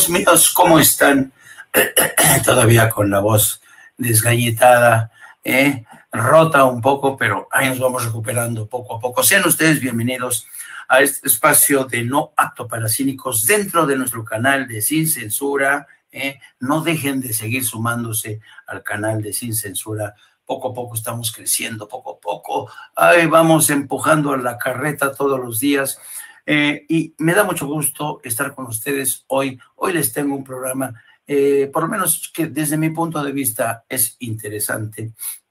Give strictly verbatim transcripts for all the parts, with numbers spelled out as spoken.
Amigos míos, ¿cómo están? Todavía con la voz desgalletada, ¿eh? Rota un poco, pero ahí nos vamos recuperando poco a poco. Sean ustedes bienvenidos a este espacio de No Apto para Cínicos dentro de nuestro canal de Sin Censura. ¿eh? No dejen de seguir sumándose al canal de Sin Censura. Poco a poco estamos creciendo, poco a poco. Ahí vamos empujando a la carreta todos los días. Eh, y me da mucho gusto estar con ustedes hoy. Hoy les tengo un programa, eh, por lo menos que desde mi punto de vista es interesante.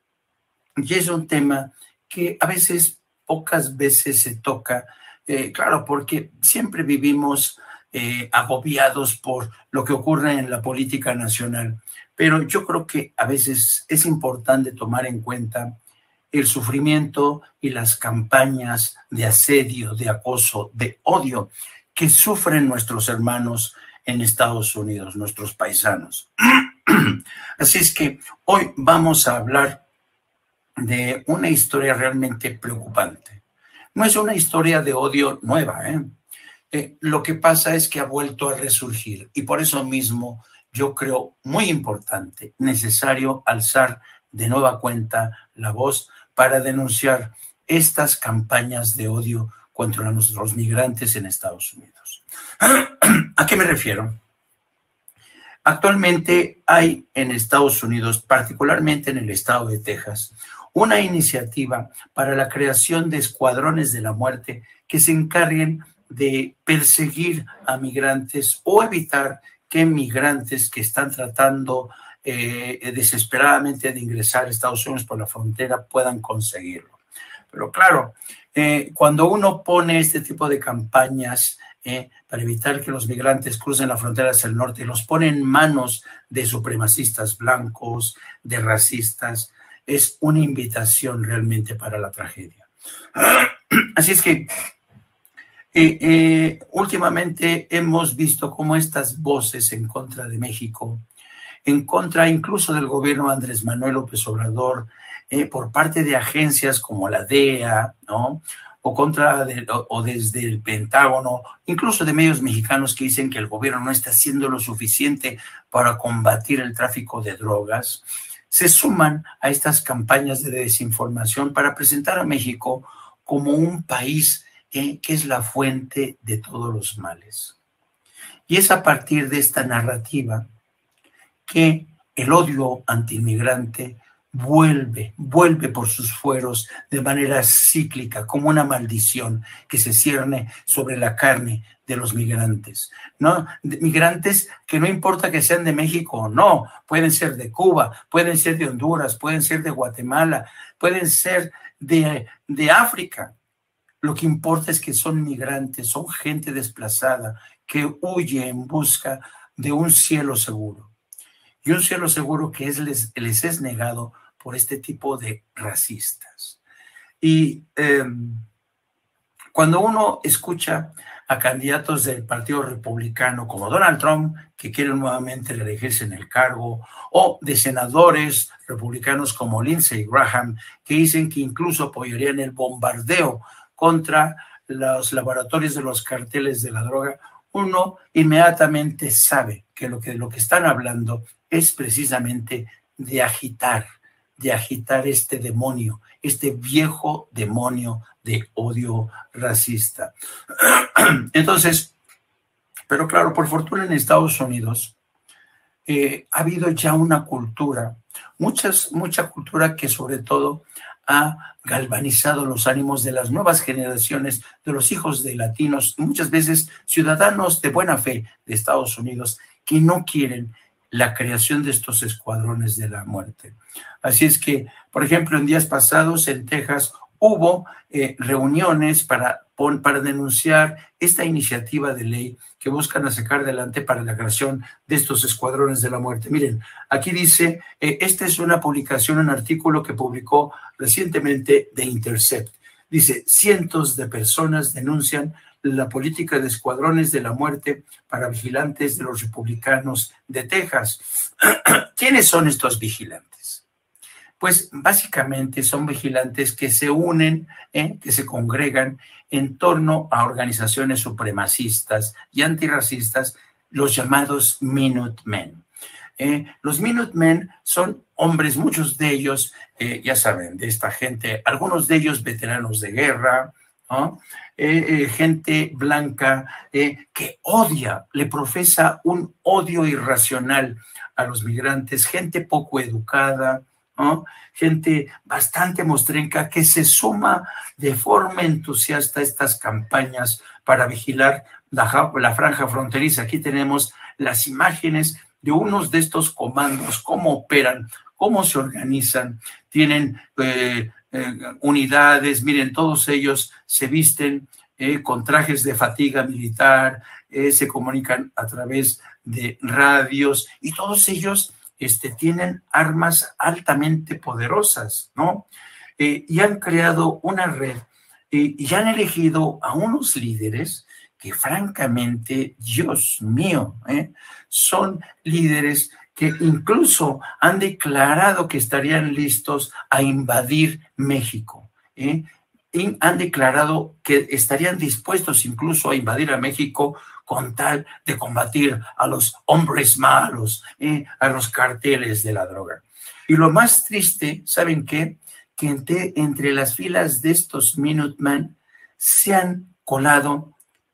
Y es un tema que a veces, pocas veces se toca, eh, claro, porque siempre vivimos eh, agobiados por lo que ocurre en la política nacional. Pero yo creo que a veces es importante tomar en cuenta el sufrimiento y las campañas de asedio, de acoso, de odio que sufren nuestros hermanos en Estados Unidos, nuestros paisanos. Así es que hoy vamos a hablar de una historia realmente preocupante. No es una historia de odio nueva, ¿eh? Eh, lo que pasa es que ha vuelto a resurgir y por eso mismo yo creo muy importante, necesario alzar de nueva cuenta la voz para denunciar estas campañas de odio contra nuestros migrantes en Estados Unidos. ¿A qué me refiero? Actualmente hay en Estados Unidos, particularmente en el estado de Texas, una iniciativa para la creación de escuadrones de la muerte que se encarguen de perseguir a migrantes o evitar que migrantes que están tratando Eh, desesperadamente de ingresar a Estados Unidos por la frontera puedan conseguirlo. Pero claro, eh, cuando uno pone este tipo de campañas eh, para evitar que los migrantes crucen la frontera hacia el norte y los pone en manos de supremacistas blancos, de racistas, es una invitación realmente para la tragedia. Así es que eh, eh, últimamente hemos visto cómo estas voces en contra de México, en contra incluso del gobierno de Andrés Manuel López Obrador, eh, por parte de agencias como la D E A, ¿no? O, contra de, o, o desde el Pentágono, incluso de medios mexicanos que dicen que el gobierno no está haciendo lo suficiente para combatir el tráfico de drogas, se suman a estas campañas de desinformación para presentar a México como un país eh, que es la fuente de todos los males. Y es a partir de esta narrativa que el odio antiinmigrante vuelve, vuelve por sus fueros de manera cíclica, como una maldición que se cierne sobre la carne de los migrantes, ¿no? De migrantes que no importa que sean de México o no, pueden ser de Cuba, pueden ser de Honduras, pueden ser de Guatemala, pueden ser de, de África. Lo que importa es que son migrantes, son gente desplazada que huye en busca de un cielo seguro. Y un cielo seguro que es, les, les es negado por este tipo de racistas. Y eh, cuando uno escucha a candidatos del Partido Republicano como Donald Trump, que quieren nuevamente reelegirse en el cargo, o de senadores republicanos como Lindsey Graham, que dicen que incluso apoyarían el bombardeo contra los laboratorios de los carteles de la droga, uno inmediatamente sabe que lo que, lo que están hablando es precisamente de agitar, de agitar este demonio, este viejo demonio de odio racista. Entonces, pero claro, por fortuna en Estados Unidos eh, ha habido ya una cultura, muchas, mucha cultura que sobre todo ha galvanizado los ánimos de las nuevas generaciones, de los hijos de latinos, y muchas veces ciudadanos de buena fe de Estados Unidos que no quieren la creación de estos escuadrones de la muerte. Así es que, por ejemplo, en días pasados en Texas hubo eh, reuniones para, para denunciar esta iniciativa de ley que buscan sacar adelante para la creación de estos escuadrones de la muerte. Miren, aquí dice, eh, esta es una publicación, un artículo que publicó recientemente The Intercept. Dice, cientos de personas denuncian la política de escuadrones de la muerte para vigilantes de los republicanos de Texas. ¿Quiénes son estos vigilantes? Pues básicamente son vigilantes que se unen, ¿eh? que se congregan en torno a organizaciones supremacistas y antirracistas los llamados Minutemen. Eh, los Minutemen son hombres, muchos de ellos, eh, ya saben, de esta gente, algunos de ellos veteranos de guerra, ¿no? Eh, eh, gente blanca eh, que odia, le profesa un odio irracional a los migrantes, gente poco educada, ¿no? Gente bastante mostrenca que se suma de forma entusiasta a estas campañas para vigilar la, la franja fronteriza. Aquí tenemos las imágenes de unos de estos comandos, cómo operan, cómo se organizan, tienen eh, eh, unidades, miren, todos ellos se visten eh, con trajes de fatiga militar, eh, se comunican a través de radios y todos ellos este, tienen armas altamente poderosas, ¿no? Eh, y han creado una red eh, y han elegido a unos líderes que francamente, Dios mío, ¿eh? son líderes que incluso han declarado que estarían listos a invadir México. ¿eh? Y han declarado que estarían dispuestos incluso a invadir a México con tal de combatir a los hombres malos, ¿eh? a los carteles de la droga. Y lo más triste, ¿saben qué? Que entre, entre las filas de estos Minutemen se han colado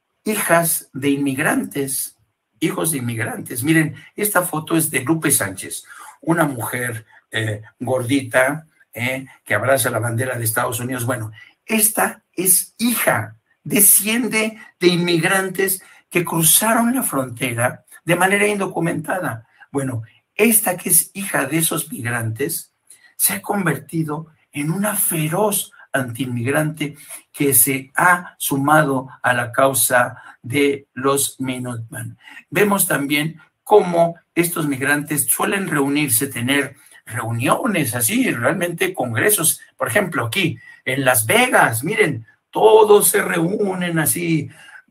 hijas de inmigrantes, hijos de inmigrantes. Miren, esta foto es de Lupe Sánchez, una mujer eh, gordita eh, que abraza la bandera de Estados Unidos. Bueno, esta es hija, desciende de inmigrantes que cruzaron la frontera de manera indocumentada. Bueno, esta que es hija de esos migrantes se ha convertido en una feroz antiinmigrante que se ha sumado a la causa de los Minutemen. Vemos también cómo estos migrantes suelen reunirse, tener reuniones así, realmente congresos. Por ejemplo, aquí en Las Vegas, miren, todos se reúnen así.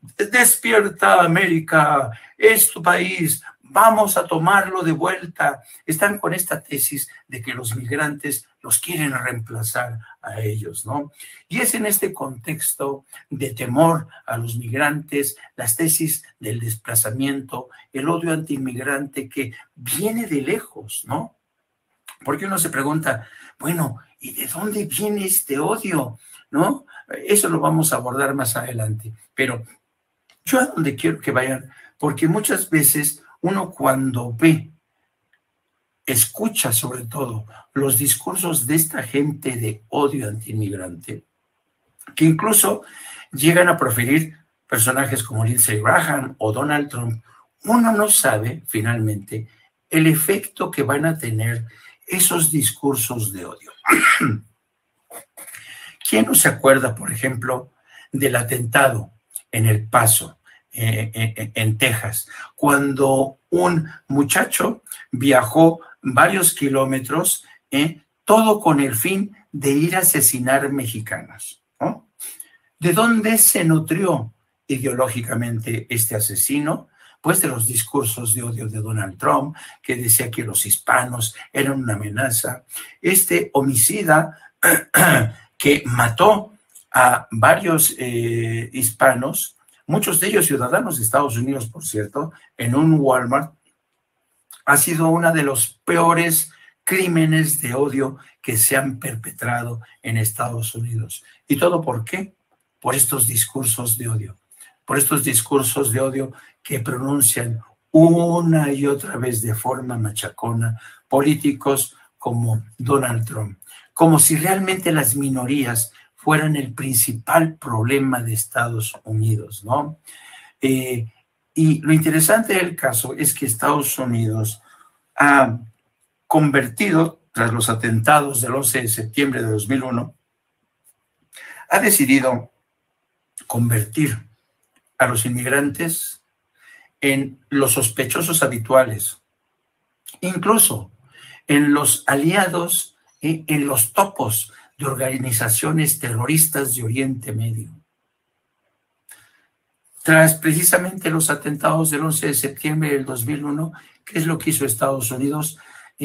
Despierta América, es tu país, vamos a tomarlo de vuelta. Están con esta tesis de que los migrantes los quieren reemplazar a ellos, ¿no? Y es en este contexto de temor a los migrantes, las tesis del desplazamiento, el odio antiinmigrante que viene de lejos, ¿no? Porque uno se pregunta, bueno, ¿y de dónde viene este odio? ¿No? Eso lo vamos a abordar más adelante. Pero yo a donde quiero que vayan, porque muchas veces uno cuando ve, escucha sobre todo los discursos de esta gente de odio antiinmigrante, que incluso llegan a proferir personajes como Lindsey Graham o Donald Trump, uno no sabe finalmente el efecto que van a tener esos discursos de odio. ¿Quién no se acuerda, por ejemplo, del atentado en El Paso, eh, eh, en Texas, cuando un muchacho viajó varios kilómetros, eh, todo con el fin de ir a asesinar mexicanos, ¿no? ¿De dónde se nutrió ideológicamente este asesino? Pues de los discursos de odio de Donald Trump, que decía que los hispanos eran una amenaza. Este homicida que mató a varios eh, hispanos, muchos de ellos ciudadanos de Estados Unidos, por cierto, en un Walmart, ha sido uno de los peores crímenes de odio que se han perpetrado en Estados Unidos. ¿Y todo por qué? Por estos discursos de odio, por estos discursos de odio que pronuncian una y otra vez de forma machacona políticos como Donald Trump, como si realmente las minorías fueran el principal problema de Estados Unidos, ¿no? Eh, y lo interesante del caso es que Estados Unidos ha convertido, tras los atentados del once de septiembre de dos mil uno, ha decidido convertir a los inmigrantes en los sospechosos habituales, incluso en los aliados, eh, en los topos de organizaciones terroristas de Oriente Medio. Tras precisamente los atentados del once de septiembre del dos mil uno, ¿qué es lo que hizo Estados Unidos? Eh,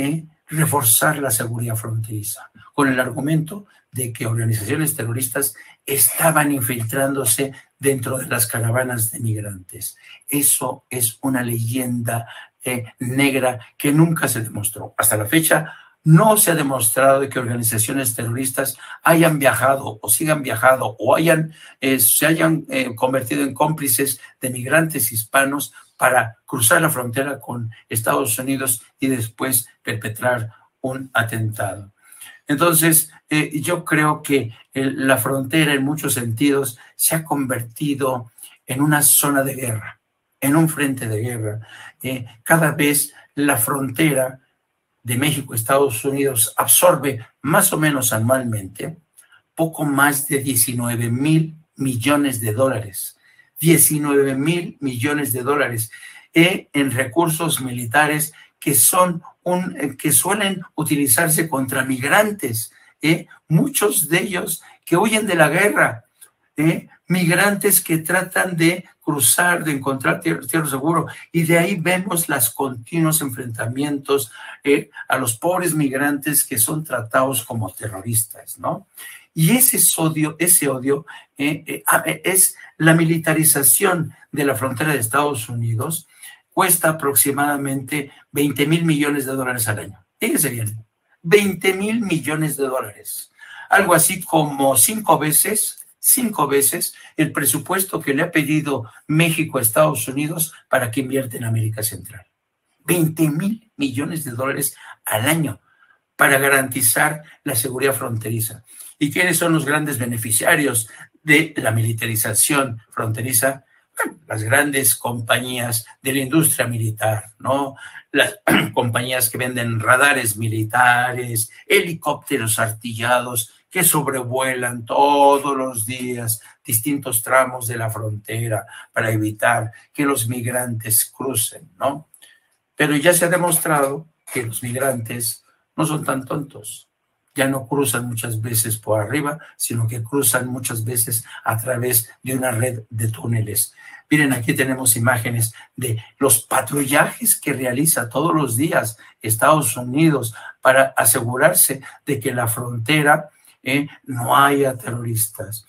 reforzar la seguridad fronteriza, con el argumento de que organizaciones terroristas estaban infiltrándose dentro de las caravanas de migrantes. Eso es una leyenda eh, negra que nunca se demostró. Hasta la fecha no se ha demostrado que organizaciones terroristas hayan viajado o sigan viajando o hayan, eh, se hayan eh, convertido en cómplices de migrantes hispanos para cruzar la frontera con Estados Unidos y después perpetrar un atentado. Entonces, eh, yo creo que el, la frontera en muchos sentidos se ha convertido en una zona de guerra, en un frente de guerra. Eh, cada vez la frontera de México, Estados Unidos, absorbe más o menos anualmente poco más de diecinueve mil millones de dólares. diecinueve mil millones de dólares eh, en recursos militares que son un, eh, que suelen utilizarse contra migrantes, eh, muchos de ellos que huyen de la guerra, eh, migrantes que tratan de cruzar, de encontrar tierra, tierra seguro, y de ahí vemos los continuos enfrentamientos eh, a los pobres migrantes que son tratados como terroristas, ¿no? Y ese odio, ese odio eh, eh, es la militarización de la frontera de Estados Unidos, cuesta aproximadamente veinte mil millones de dólares al año. Fíjense bien, veinte mil millones de dólares. Algo así como cinco veces, cinco veces el presupuesto que le ha pedido México a Estados Unidos para que invierta en América Central. veinte mil millones de dólares al año para garantizar la seguridad fronteriza. ¿Y quiénes son los grandes beneficiarios de la militarización fronteriza? Bueno, las grandes compañías de la industria militar, ¿no? Las compañías que venden radares militares, helicópteros artillados que sobrevuelan todos los días distintos tramos de la frontera para evitar que los migrantes crucen, ¿no? Pero ya se ha demostrado que los migrantes no son tan tontos. Ya no cruzan muchas veces por arriba, sino que cruzan muchas veces a través de una red de túneles. Miren, aquí tenemos imágenes de los patrullajes que realiza todos los días Estados Unidos para asegurarse de que en la frontera eh, no haya terroristas.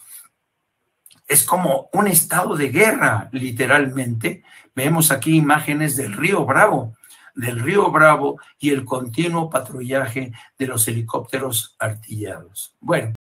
Es como un estado de guerra, literalmente. Vemos aquí imágenes del río Bravo, del río Bravo y el continuo patrullaje de los helicópteros artillados. Bueno.